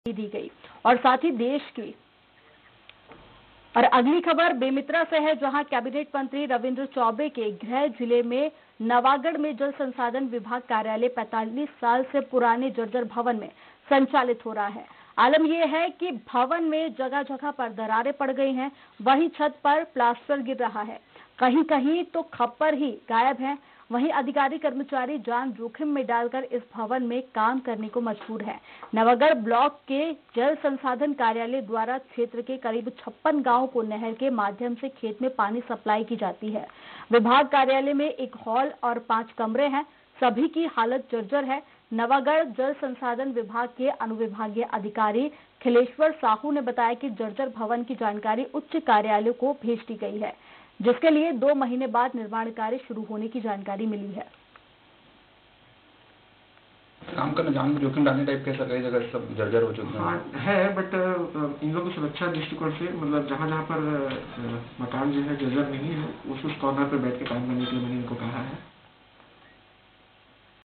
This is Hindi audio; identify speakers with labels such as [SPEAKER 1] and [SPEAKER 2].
[SPEAKER 1] दी गई। और साथ ही देश की और अगली खबर बेमित्रा से है, जहां कैबिनेट मंत्री रविंद्र चौबे के गृह जिले में नवागढ़ में जल संसाधन विभाग कार्यालय 45 साल से पुराने जर्जर भवन में संचालित हो रहा है। आलम यह है कि भवन में जगह जगह पर दरारें पड़ गई हैं, वहीं छत पर प्लास्टर गिर रहा है, कहीं कहीं तो खप्पर ही गायब है। वहीं अधिकारी कर्मचारी जान जोखिम में डालकर इस भवन में काम करने को मजबूर है। नवागढ़ ब्लॉक के जल संसाधन कार्यालय द्वारा क्षेत्र के करीब 56 गांवों को नहर के माध्यम से खेत में पानी सप्लाई की जाती है। विभाग कार्यालय में एक हॉल और 5 कमरे हैं, सभी की हालत जर्जर है। नवागढ़ जल संसाधन विभाग के अनुविभागीय अधिकारी खिलेश्वर साहू ने बताया कि जर्जर भवन की जानकारी उच्च कार्यालय को भेज दी गई है, जिसके लिए 2 महीने बाद निर्माण कार्य शुरू होने की जानकारी मिली है।
[SPEAKER 2] काम करना जान जोखिम डालने टाइप के कई जगह सब जर्जर हो चुके हैं।
[SPEAKER 3] है बट इन लोगों की सुरक्षा दृष्टिकोण से मतलब जहाँ पर मकान जो है जर्जर नहीं है उस कॉर्नर पर बैठ के काम करने के लिए